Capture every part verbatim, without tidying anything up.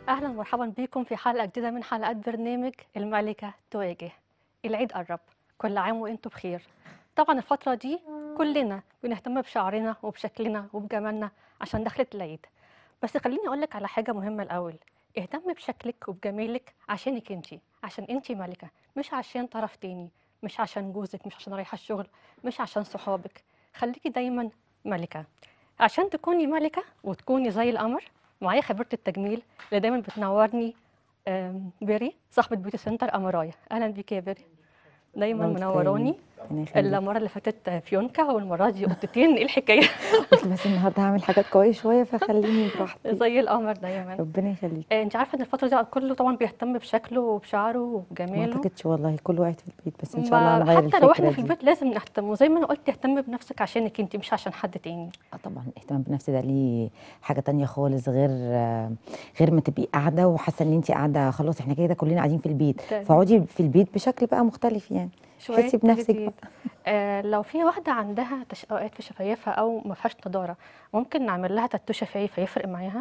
أهلا ومرحبا بكم في حلقة جديدة من حلقات برنامج الملكة تواجه. العيد قرب، كل عام وانتم بخير. طبعا الفترة دي كلنا بنهتم بشعرنا وبشكلنا وبجمالنا عشان دخلت العيد. بس خليني أقولك على حاجة مهمة الأول، اهتم بشكلك وبجمالك عشانك انتي، عشان انتي ملكة، مش عشان طرف تاني، مش عشان جوزك، مش عشان رايحة الشغل، مش عشان صحابك. خليكي دايما ملكة. عشان تكوني ملكة وتكوني زي القمر، معايا خبيرة التجميل اللي دايما بتنورني، آم، بيري صاحبة بيوتي سنتر أمرايا. أهلا بيكي يا بيري، دايما الله منوراني. يخليك. ربنا يخليك. المرة اللي فاتت فيونكا والمرة دي قطتين، ايه الحكاية؟ قلت بس النهارده هعمل حاجات قويه شويه فخليني براحتي. زي القمر دايما. ربنا يخليك. آه، انت عارفة ان الفترة دي كله طبعا بيهتم بشكله وبشعره ما وبجماله. اعتقدش والله كله قاعد في البيت، بس ان شاء الله ما هنغير حتى لو الفكره احنا في دي. البيت لازم نهتم، وزي ما انا قلت اهتم بنفسك عشانك انت مش عشان حد تاني. اه طبعا الاهتمام بنفسي ده ليه حاجه تانية خالص، غير آه، غير ما تبقي قاعده وحاسه ان انت قاعده خلاص، احنا كده كلنا قاعدين في البيت، ده فاقعدي في البيت بشكل بقى مختلف يعني. شوية حسي بنفسك تجديد. بقى. آه لو في واحدة عندها تشققات في شفايفها أو ما فيهاش نضارة، ممكن نعمل لها تاتو شفايف هيفرق معاها؟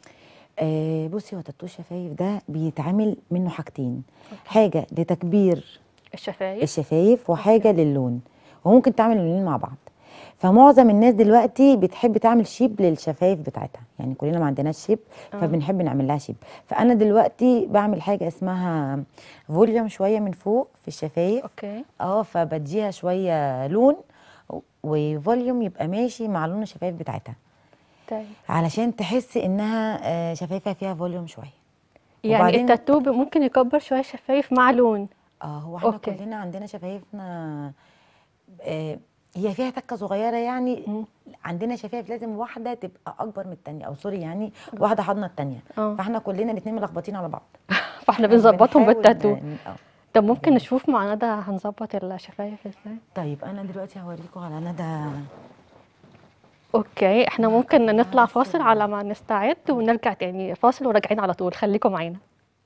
آه بصي، هو تاتو الشفايف ده بيتعمل منه حاجتين، أوكي. حاجه لتكبير الشفايف. الشفايف أوكي. وحاجه للون، وممكن تعمل اللونين مع بعض. فمعظم الناس دلوقتي بتحب تعمل شيب للشفايف بتاعتها، يعني كلنا ما عندناش شيب اه. فبنحب نعمل لها شيب. فانا دلوقتي بعمل حاجه اسمها فوليوم شويه من فوق في الشفايف. أوكي. اه فبديها شويه لون، وفوليوم يبقى ماشي مع لون الشفايف بتاعتها، طيب. علشان تحس انها آه، شفايفها فيها فوليوم شويه. يعني وبعدين التاتو ب- ممكن يكبر شوية شفايف مع لون؟ اه هو احنا أوكي. كلنا عندنا شفايفنا آه، هي فيها تكه صغيره يعني. مم. عندنا شفايف لازم واحده تبقى اكبر من التانيه، او سوري يعني أكبر. واحده حاضنه التانيه. اه. فاحنا كلنا الاتنين ملخبطين على بعض. فاحنا احنا بنظبطهم بنحاول بالتاتو. ن- اه طب ممكن بن... نشوف مع ندى هنظبط الشفايف ازاي؟ طيب انا دلوقتي هوريكم على ندى. اوكي، احنا ممكن هاخد لها نطلع بس فاصل ال... على ما نستعد ونرجع تاني فاصل وراجعين على طول، خليكم معانا.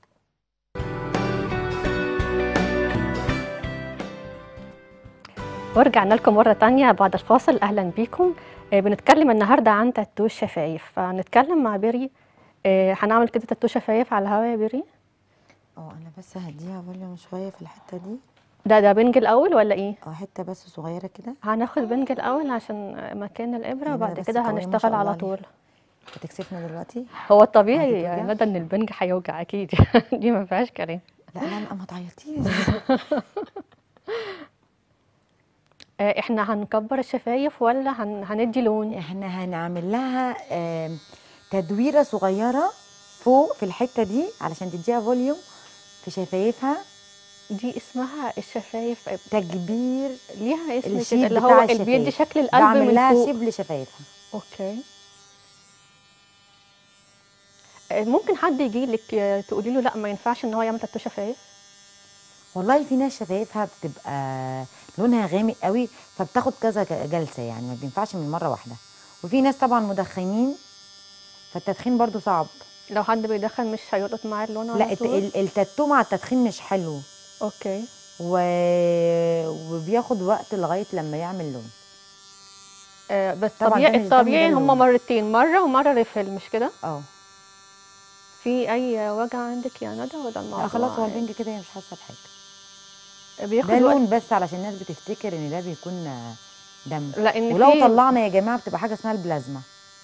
ورجعنا لكم مرة تانية بعد الفاصل، أهلا بيكم. آه، بنتكلم النهاردة عن تاتو الشفايف، فنتكلم مع بيري. آه، هنعمل كده تاتو شفايف على الهوا يا بيري. اه انا بس هديها فوليوم شويه في الحته دي. ده ده بنج الأول ولا إيه؟ اه حته بس صغيره كده. هناخد بنج الأول عشان مكان الإبرة، هي ندى وبعد بس كده قويه ما هنشتغل شاء الله على عليها. طول. هتكسفنا دلوقتي هو الطبيعي يا وهتتوجع. ندى إن البنج هيوجع أكيد. دي ما فيهاش كلام. لا لا لا ما تعيطيش. آه، إحنا هنكبر الشفايف ولا هن... هندي لون؟ احنا هنعمل لها آم، تدويره صغيره فوق في الحته دي علشان تديها فوليوم في شفايفها. دي اسمها الشفايف. تكبير ليها اسم كده الشيب اللي هو بتاع اللي بيدي الشفايف، شكل القلب بعمل من لها فوق. شيب لشفايفها. اوكي. آه، ممكن حد يجي لك تقولي له لا ما ينفعش ان هو يعمل تاتو شفايف؟ والله في ناس شفايفها بتبقى لونها غامق قوي، فبتاخد كذا ج- جلسه، يعني ما بينفعش من مره واحده. وفي ناس طبعا مدخنين، فالتدخين برضو صعب. لو حد بيدخن مش هيلقط معاه اللون على لا الت- طول؟ ال- التاتو مع التدخين مش حلو، اوكي. و... وبياخد وقت لغايه لما يعمل لون. آه بس طبعا ده طبيعي، مش ده مش ده الطبيعي هما اللون. مرتين، مره ومره ريفيل، مش كده؟ اه في اي وجع عندك يا ندى ولا لا الموضوع خلاص، هو عادي؟ البنج كده هي مش حاسه بحاجه. ده بياخد وقت. لون بس علشان الناس بتفتكر ان ده بيكون دم. لان ولو في طلعنا يا جماعه بتبقى حاجه اسمها البلازما.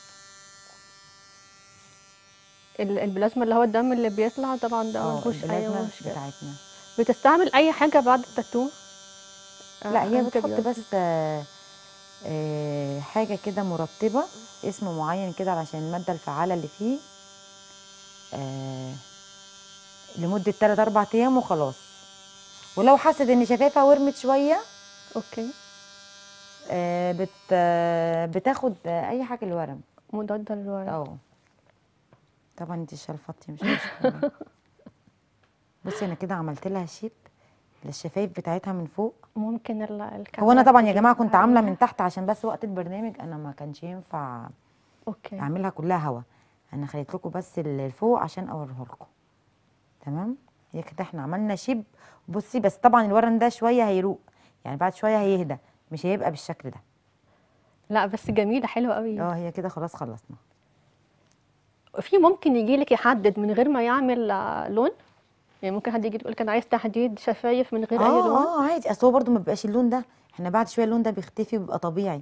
ال- البلازما اللي هو الدم اللي بيطلع، طبعا ده اه ملهوش اي البلازما مشكله. بتاعتنا. بتستعمل اي حاجه بعد التاتو؟ لا آه هي بتحط بس انتبيوتيك. آه، آه، حاجه كده مرطبه، اسم معين كده علشان الماده الفعاله اللي فيه، آه، لمده تلاتة اربعة ايام وخلاص. ولو حست ان شفايفها ورمت شويه اوكي. آه، بت آه، بتاخد آه، اي حاجه للورم. مضاد للورم. اه طبعا انت شلفتي مش مشكله. بصي انا كده عملت لها شيب للشفايف بتاعتها من فوق. ممكن ال- هو انا الكاميرا طبعا يا تجيب جماعه كنت عامله عليها. من تحت عشان بس وقت البرنامج انا ما كانش ينفع اوكي. اعملها كلها هوا. انا خليت لكم بس اللي فوق عشان اوريه لكم. تمام. هي كده احنا عملنا شيب. بصي بس طبعا الورم ده شويه هيروق، يعني بعد شويه هيهدى، مش هيبقى بالشكل ده. لا بس جميلة حلوة قوي. اه هي كده خلاص خلصنا. في ممكن يجي لك يحدد من غير ما يعمل آه، لون؟ يعني ممكن حد يجي يقول لك انا عايز تحديد شفايف من غير اي اه لون؟ اه عادي، اصل هو برضه ما بيبقاش اللون ده، احنا بعد شويه اللون ده بيختفي وبيبقى طبيعي.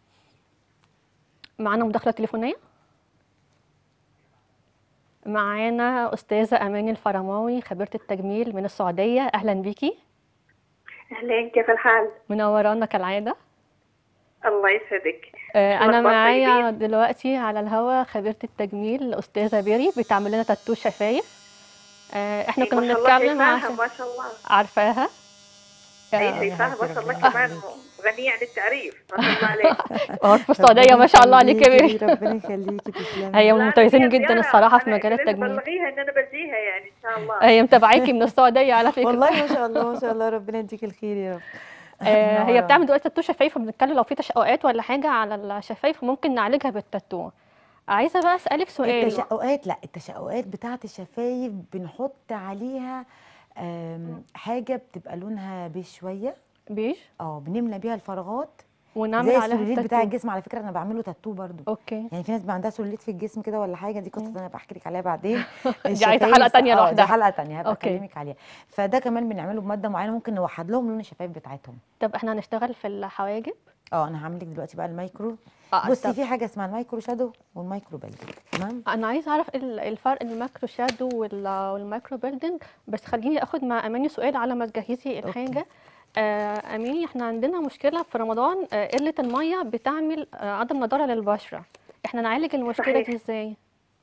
معانا مداخله تليفونيه. معانا استاذه اماني الفرماوي خبيره التجميل من السعوديه، اهلا بيكي. أهلين، كيف الحال؟ منورانا كالعاده. الله يسعدك. آه، شو انا الأخبار، معايا طيبين؟ دلوقتي على الهوا خبيرة التجميل الاستاذة بيري بتعمل لنا تاتو شفايف. آه، احنا إيه، كنا ما شاء الله بنتكلم شايفاها، عشان ما شاء الله. عارفاها. أي آه، يا شايفاها حبيبتي ما شاء الله، ربنا كمان يخليكي. غنية عن التعريف، ما شاء الله عليها. آه، في السعودية ربنا ما شاء الله عليك يا يخليكي بيري. لي، ربنا يخليكي، تسلمي. هي لا أنا ممتازين جاية جدا زيارة، الصراحة في أنا مجال لازم التجميل. أبلغيها إن أنا بجيها يعني إن شاء الله. هي متابعاكي من السعودية على فكرة. والله ما شاء الله ما شاء الله، ربنا يديك الخير يا رب. آه، هي منورانا. بتعمل دلوقتي تاتو شفايف، وبنتكلم لو في تشققات ولا حاجة على الشفايف ممكن نعالجها بالتاتو. عايزة بقى أسألك سؤال. أيوة. التشققات، لا التشققات بتاعه الشفايف بنحط عليها آم، حاجه بتبقى لونها بيج شويه. بيج. اه بنملى بيها الفراغات ونعمل زي عليها السلوليت بتاع التاتو. الجسم. على فكره انا بعمله تاتو برضو. اوكي. يعني في ناس بيبقى عندها سلوليت في الجسم كده ولا حاجه، دي قصه انا بحكي لك عليها بعدين. دي عايزة حلقة الشفايف تانية اه دي لوحدها. حلقه تانية هبقى اوكي. اكلمك عليها. فده كمان بنعمله بماده معينه ممكن نوحد لهم لون الشفايف بتاعتهم. طب احنا هنشتغل في الحواجب. اه انا هعمل لك دلوقتي بقى المايكرو. اه بصي طب في حاجه اسمها المايكرو شادو والمايكرو بيلدينج، تمام. انا عايزه اعرف ال- الفرق بين الماكرو شادو وال- والمايكرو بيلدينج. بس خليني اخد مع اماني سؤال على ما تجهزي اوكي. الحاجه. آه اماني، احنا عندنا مشكله في رمضان، آه قله الميه بتعمل آه عدم نضاره للبشره. احنا نعالج المشكله دي صحيح. ازاي؟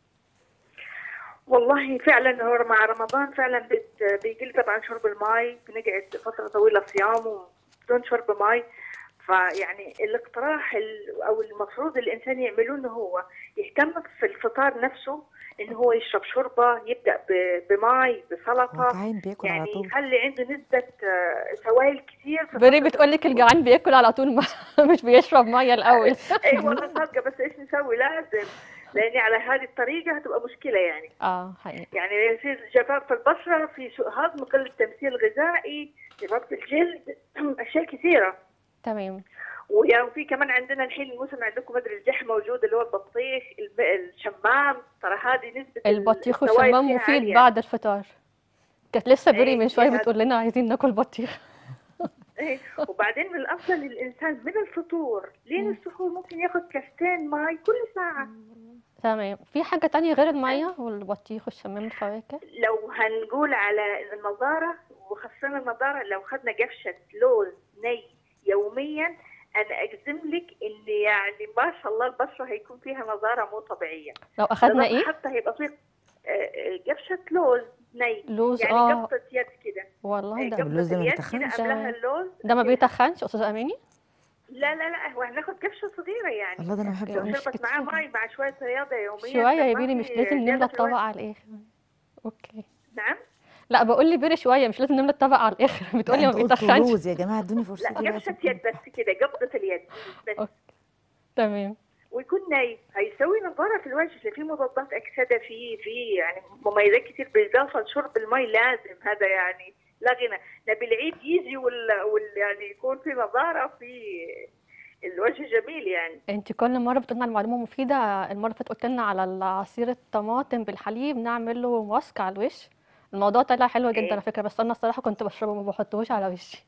والله فعلا هو مع رمضان فعلا بت- بيجي طبعا شرب الماء، بنقعد فترة طويلة صيام وبدون شرب ماء. فيعني الاقتراح ال- او المفروض الانسان يعمله انه هو يهتم في الفطار نفسه، انه هو يشرب شوربه، يبدا ب- بماء هو بسلطه، جعان بياكل على يعني طول. يخلي عنده نسبه آه، سوائل كتير في بري فتره بتقول لك السحور. الجعان بياكل على طول، ما مش بيشرب ميه الاول. اي والله صادقه، بس ايش نسوي؟ لازم، لاني على هذه الطريقه هتبقى مشكله يعني. اه حقيقي. يعني يصير جفاف في البشره، في سوء هضم، قله تمثيل غذائي، جفاف في الجلد، اشياء كثيره. تمام. ويعني في كمان عندنا الحين الموسم عندكم مدري الجح موجود، اللي هو البطيخ، الب- الشمام، ترى هذه نسبة البطيخ السوائل والشمام فيها مفيد عالية. بعد الفطار. كانت لسه بري من ايه شويه إيه هذا. بتقول لنا عايزين ناكل بطيخ. ايه، وبعدين من الافضل الانسان من الفطور لين السحور ممكن ياخذ كاستين ماي كل ساعة. تمام. في حاجه تانية غير الميه والبطيخ والشمام الفواكه؟ لو هنقول على النظارة وخاصة النظارة، لو خدنا قفشة لوز ني يوميا، انا اجزم لك ان يعني ما شاء الله البشرة هيكون فيها نظارة مو طبيعية. لو اخدنا لدرجة ايه؟ حتى هيبقى في آه، آه، قفشة لوز ني، لوز. يعني اه قبضة يد كده. والله آه، ده واللوز قبضة ده ما اليد كده بيتخنش؟ قبلها ده اللوز ده ما أشيلها. بيتخنش استاذ اماني؟ لا لا لا، هو هناخد قفشة صغيرة يعني. الله ده انا اوكي بحبه لو قوي. مش شربت معاه كتير. ماي مع شوية رياضة يوميا شويه يا ما بيري، في مش لازم نملى زيادة في الطبق الوزن. على الاخر. اوكي. نعم. لا بقول لي بيري شويه، مش لازم نملى الطبق على الاخر. لا بتقولي ما انت قلتوا بيتخنش. لوز يا جماعه، ادوني لا، فرصتي بقى قفشة سيبوني. يد بس كده، قبضة اليد بس. اوكي تمام. ويكون ناي، هيسوي نظارة في الوجه، في مضادات أكسدة، في في يعني مميزات كتير، بالإضافة لشرب المي لازم، هذا يعني لا غنى. نبي العيد يجي وال, وال يعني يكون في نظارة، في الوجه جميل يعني. انت كل مره بتقولنا على معلومه مفيده. المره اللي فاتت قلت لنا على عصير الطماطم بالحليب نعمل له ماسك على الوش. الموضوع طلع حلو جدا على إيه. فكره، بس انا الصراحه كنت بشربه ما بحطهوش على وشي.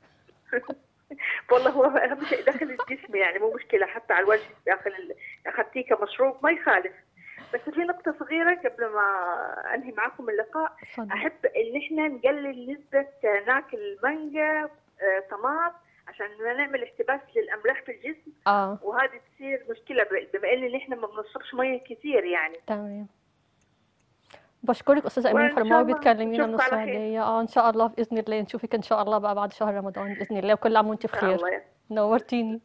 والله هو أهم شيء داخل الجسم يعني، مو مشكلة حتى على الوجه داخل ال- أخذتيه كمشروب ما يخالف. بس في نقطة صغيرة قبل ما أنهي معكم اللقاء، اتفضل. أحب إن إحنا نقلل نسبة ناكل المانجا، آه، طماط، عشان ما نعمل احتباس للأملاح في الجسم، اه وهذه تصير مشكلة ب- بما إن إحنا ما بنشربش مية كثير يعني. تمام. بشكرك استاذه امين وإن شاء الفرماوي، الله بتكلمينا من نشوفكم على خير. السعوديه. اه ان شاء الله باذن الله نشوفك ان شاء الله بقى بعد شهر رمضان باذن الله، وكل عام وانت إن شاء بخير. الله. نورتيني.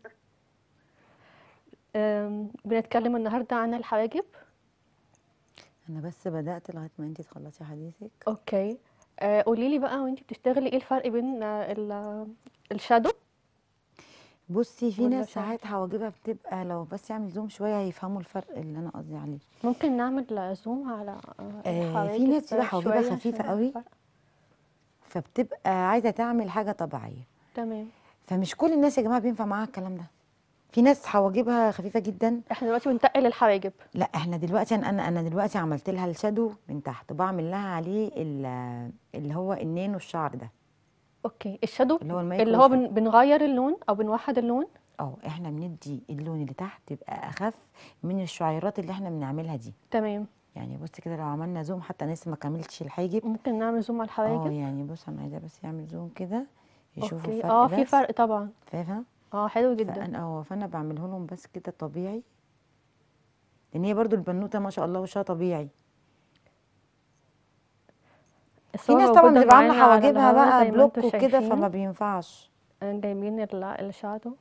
أم، بنتكلم النهارده عن الحواجب. انا بس بدات لغايه ما انت تخلصي حديثك. اوكي. آه قولي لي بقى، وانت بتشتغلي ايه الفرق بين آه ال- الشادو بصي في ولا ناس شعر؟ ساعات حواجبها بتبقى لو بس يعمل زوم شويه هيفهموا الفرق اللي انا قصدي عليه. ممكن نعمل زوم على آه، آه في الحواجب ناس بتبقى آه، حواجبها شويه خفيفه عشان قوي، الفرق. فبتبقى عايزه تعمل حاجه طبيعيه. تمام. فمش كل الناس يا جماعه بينفع معاها الكلام ده. في ناس حواجبها خفيفه جدا. احنا دلوقتي بنتقل الحواجب. لا احنا دلوقتي انا انا أنا دلوقتي عملت لها الشادو من تحت، وبعمل لها عليه ال- اللي هو النانو الشعر ده، اوكي، الشادو اللي هو اللي المايكرو هو شادو. بن... بنغير اللون او بنوحد اللون. اه احنا بندي اللون اللي تحت يبقى اخف من الشعيرات اللي احنا بنعملها دي. تمام. يعني بصي كده لو عملنا زوم، حتى أنا لسه ما كملتش الحاجب. ممكن نعمل زوم على اه الحواجب. يعني بص انا عايزاه بس يعمل زوم كده يشوفوا اوكي، الفرق اه في بس. فرق طبعا. فاهمه؟ اه حلو جدا. فانا اه فانا بعمله لهم بس كده طبيعي، لان هي برضو البنوته ما شاء الله وشها طبيعي. في الصور ناس طبعا موجودة بتبقى عامله معانا على حواجبها الهواء بقى زي ما انتوا بلوك وكده فما شايفين. بينفعش. آه، جايبين ال- الشادو.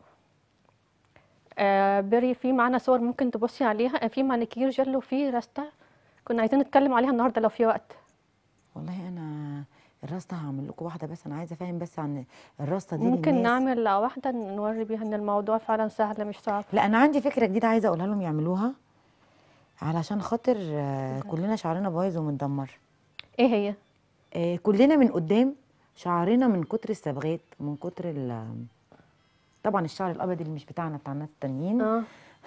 آه بري، في معانا صور ممكن تبصي عليها، آه، في مانيكير جل وفي راستا، كنا عايزين نتكلم عليها النهارده لو في وقت. والله انا الراسته هعمل لكم واحده، بس انا عايزه افهم بس عن الراسته دي ممكن للناس. نعمل واحدة نوري بيها ان الموضوع فعلا سهل مش صعب. لا انا عندي فكره جديده عايزه اقولها لهم يعملوها، علشان خاطر آه، كلنا شعرنا بايظ ومتدمر. ايه هي؟ آه، كلنا من قدام شعرنا من كتر الصبغات ومن كتر ال طبعا الشعر الابيض اللي مش بتاعنا، بتاع الناس التانيين. اه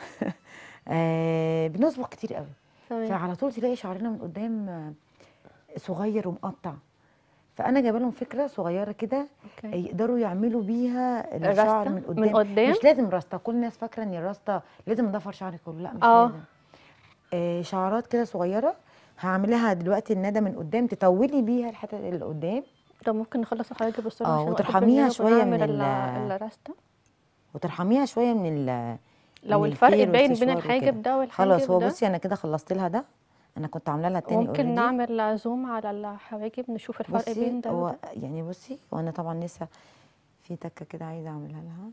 آه بنصبغ كتير قوي، تمام. فعلى طول تلاقي شعرنا من قدام آه، صغير ومقطع. فانا جايبه لهم فكره صغيره كده آه، اوكي. يقدروا يعملوا بيها الشعر الراستا من من قدام. قدام. مش لازم راستا، كل الناس فاكره ان الراستا لازم نضفر شعري كله، لا مش اه لازم. آه شعرات كده صغيره هعملها دلوقتي الندى من قدام، تطولي بيها الحته اللي قدام. طب ممكن نخلص الحاجات دي بسرعة اه عشان وقت وترحميها البرنامج شويه من ونعمل ال- ال الراستا. وترحميها شويه من ال لو من الفرق الفير باين بين والسشوار وكده. الحاجب ده خلاص والحاجب هو ده. بصي انا كده خلصت لها ده، انا كنت عامله لها التاني ممكن اوريدي. نعمل زوم على الحواجب نشوف الفرق بصي بين ده هو وده. يعني بصي، وانا طبعا لسه في تكه كده عايزه اعملها لها.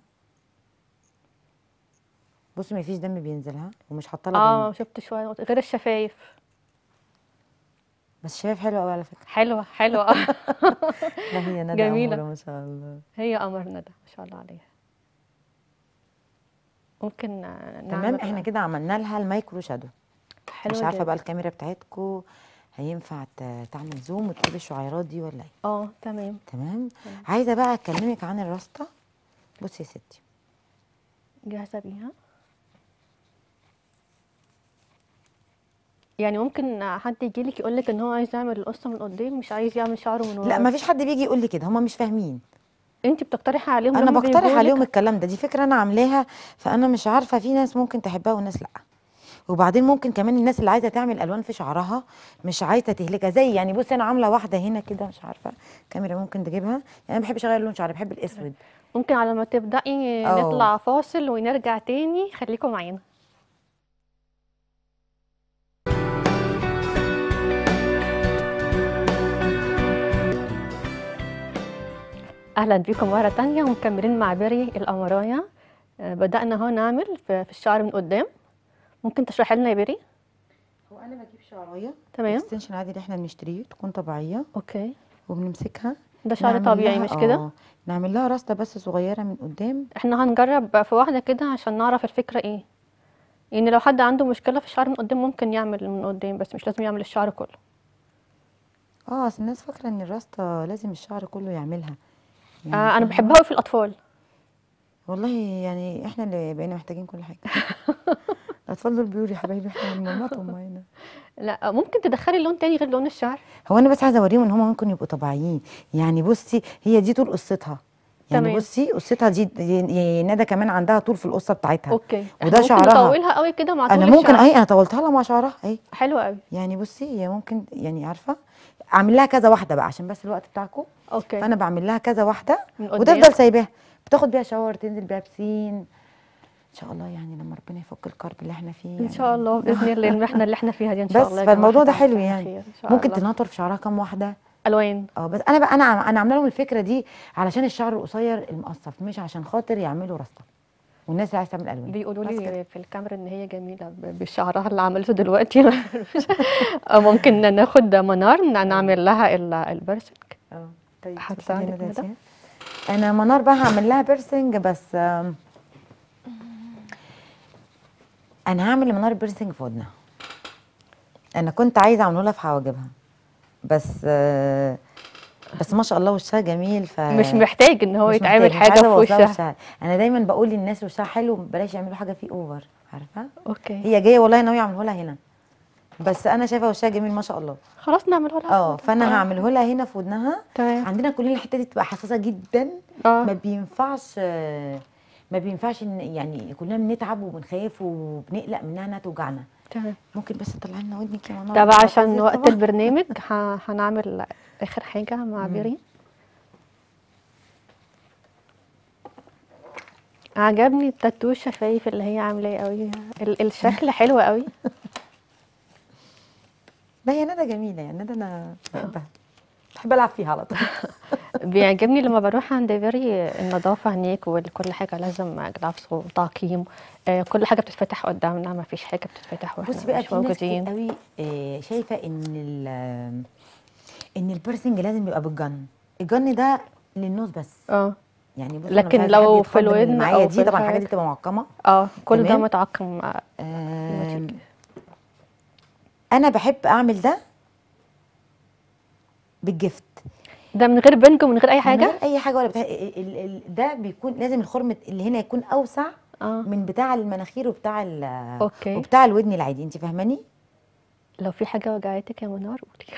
بصي ما فيش دم بينزلها ومش حاطه لها اه جامد، شفت شوية غير الشفايف. بس شايف حلوه قوي على فكره. حلوة حلوة. لا هي ندى جميلة. اموره ما شاء الله. هي قمر ندى ما شاء الله عليها. ممكن تمام احنا نعمل. كده عملنا لها المايكرو شادو. مش حلوة عارفه جدا. بقى الكاميرا بتاعتكم هينفع ت- تعمل زوم وتجيب الشعيرات دي ولا ايه؟ اه تمام. تمام. تمام. عايزه بقى اكلمك عن الراسته. بصي يا ستي، جاهزة بيها. يعني ممكن حد يجيلك يقولك ان هو عايز يعمل القصة من قدام مش عايز يعمل شعره من لا ورا. ما فيش حد بيجي يقول لي كده، هما مش فاهمين. انت بتقترحي عليهم انا لما بقترح عليهم بيجولك. الكلام ده، دي فكره انا عاملاها، فانا مش عارفه في ناس ممكن تحبها وناس لا. وبعدين ممكن كمان الناس اللي عايزه تعمل الوان في شعرها مش عايزه تهلكها، زي يعني بصي انا عامله واحده هنا كده، مش عارفه الكاميرا ممكن تجيبها، يعني انا ما بحبش اغير لون شعري، بحب الاسود. ممكن على ما تبدأي اه نطلع فاصل ونرجع تاني، خليكم معانا. اهلا بيكم مرة تانية ومكملين مع بري القمراية. آه، بدأنا اهو نعمل في في الشعر من قدام. ممكن تشرحي لنا يا بري؟ هو انا بجيب شعرايه تمام. اكستنشن عادي اللي احنا بنشتريه تكون طبيعيه، اوكي. وبنمسكها ده شعر نعمل طبيعي لها مش كده؟ اه نعمل لها راسته بس صغيره من قدام. احنا هنجرب في واحدة كده عشان نعرف الفكرة ايه. يعني لو حد عنده مشكلة في الشعر من قدام ممكن يعمل من قدام بس مش لازم يعمل الشعر كله. اه اصل الناس فاكره ان الراسته لازم الشعر كله يعملها، يعني آه انا فاهمه. بحبها قوي في الاطفال. والله يعني احنا اللي بقينا محتاجين كل حاجه. الاطفال دول بيقولوا يا حبايبي احنا بنمرمطهم هنا. لا ممكن تدخلي لون تاني غير لون الشعر. هو انا بس عايزه اوريهم ان هم ممكن يبقوا طبيعيين. يعني بصي هي دي طول قصتها، يعني تمام. بصي قصتها دي, دي, دي ندى كمان عندها طول في القصه بتاعتها. اوكي. احنا وده ممكن شعرها نطولها قوي كده مع طول انا الشعر. ممكن اهي انا طولتها لها مع شعرها اهي. حلو قوي. يعني بصي هي ممكن يعني عارفه اعمل لها كذا واحده بقى عشان بس الوقت بتاعكم. اوكي. فانا بعمل لها كذا واحده من قدام. وتفضل سايباها، بتاخد بيها شاور، تنزل بيها بسين ان شاء الله، يعني لما ربنا يفك الكرب اللي احنا فيه يعني. ان شاء الله باذن الله المحنه اللي احنا فيها دي ان شاء بس الله يا جماعه فالموضوع ده هتعدي حلو على يعني. خير ان شاء ممكن الله. تنطر في شعرها كام واحده. الوان. اه بس انا بقى انا انا عامله لهم الفكره دي علشان الشعر القصير المقصف، مش عشان خاطر يعملوا راسته، والناس اللي عايزه تعمل الوان. بيقولوا بس لي كده. في الكاميرا ان هي جميله ب- بشعرها اللي عملته دلوقتي. ممكن ناخد منار نعمل لها ال- البرسنج. اه طيب هتساعدك اتفضلي ندى؟ ندى. انا منار بقى هعمل لها بيرسنج، بس آم، انا هعمل لمنار بيرسنج في ودنها. انا كنت عايزه اعمله لها في حواجبها، بس آه، بس ما شاء الله وشها جميل. ف مش محتاج ان هو مش يتعمل محتاج، مش حاجه عايزه في ابوظ لها وشها. وشها. انا دايما بقول للناس وشها حلو بلاش يعملوا حاجه فيه اوفر، عارفه. اوكي هي جايه والله ناويه اعمله لها هنا، بس انا شايفه وشها جميل ما شاء الله. خلاص نعمله لها اه في فانا ودنها. هعمله لها هنا في ودنها. تمام. عندنا كلنا الحته دي بتبقى حساسه جدا، اه ما بينفعش ما بينفعش إن يعني كلنا بنتعب وبنخاف وبنقلق منها انها توجعنا. تمام. ممكن بس تطلعي لنا ودنك يا منار؟ طب بتبقى عشان فظيع وقت طبعا. البرنامج ه- هنعمل اخر حاجه مع مم. بيري. عجبني التاتو الشفايف اللي هي عاملاه قوي، ال- الشكل حلو قوي. لا هي ندى جميله، يعني ندى انا بحبها، بحب العب فيها على طول. بيعجبني لما بروح عند بيري النظافه هناك، وكل حاجه لازم جلافز وتعقيم. آه، كل حاجه بتتفتح قدامنا، ما فيش حاجه بتتفتح واحنا بصي بقى مش في ناس كتير موجودين. قوي آه، شايفه ان ال ان البيرسنج لازم يبقى بالجن. الجن ده للنوز بس. اه يعني بصي انا مش لكن عايزه حد لو في يتخض من اللي الودن معايا او في دي، طبعا الحاجات الحاجه، دي بتبقى معقمه. اه كل ده تمام. متعقم. آه، آم، لما تيجي. انا بحب اعمل ده بالجفت، ده من غير بنج ومن غير اي من حاجه. غير اي حاجه ولا بتاع. ال- ال- ال- ده بيكون لازم الخرم اللي هنا يكون اوسع اه من بتاع المناخير وبتاع ال- اوكي. وبتاع الودن العادي، انت فاهماني. لو في حاجه وجعتك يا منار قولي.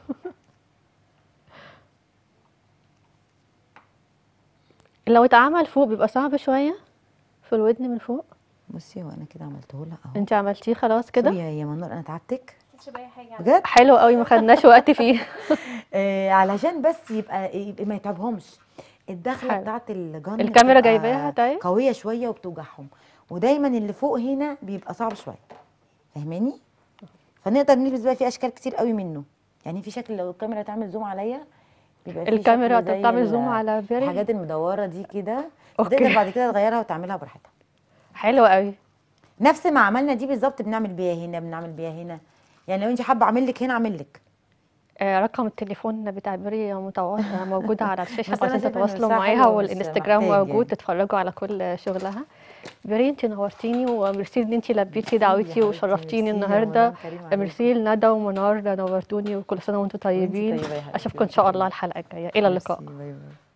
لو اتعمل فوق بيبقى صعب شويه في الودن من فوق. بصي هو انا كده عملته لها اهو. انت عملتيه خلاص كده. سوري يا يا منور انا تعبتك مش باي حاجه. بجد. حلو قوي، ما خدناش وقت فيه. آه علشان بس يبقى, يبقى ما يتعبهمش. الدخله حلو. بتاعت الجن الكاميرا بتبقى جايباها طيب. قويه شويه وبتوجعهم، ودايما اللي فوق هنا بيبقى صعب شويه، فاهماني. فنقدر نلبس بقى فيه اشكال كتير قوي منه. يعني في شكل لو الكاميرا تعمل زوم عليا بيبقى في الكاميرا شكل زي بتعمل ال- زوم على بيري. الحاجات المدوره دي كده، أوكي. تقدر بعد كده تغيرها وتعملها براحتها. حلو قوي. نفس ما عملنا دي بالظبط بنعمل بيها هنا، بنعمل بيها هنا. يعني لو انت حابه اعمل لك هنا اعمل لك. آه، رقم التليفون بتاع بيري متواصل موجود على الشاشه بس انا عشان شايفه ان تتواصلوا وشها معاها، حلو ومش والانستجرام محتاج موجود يعني. تتفرجوا على كل شغلها. بيري انت نورتيني، وميرسي ان انت لبيتي ميرسي يا دعوتي حبيبتي، وشرفتيني ميرسي يا النهارده. مدام كريم عليكم. ميرسي لندى ومنار نورتوني، وكل سنه وانتم وانتي طيبين. طيبه يا حبيبتي، اشوفكم ان وانتي شاء طيبة. الله الحلقه الجايه. الى اللقاء. ميرسي، باي باي.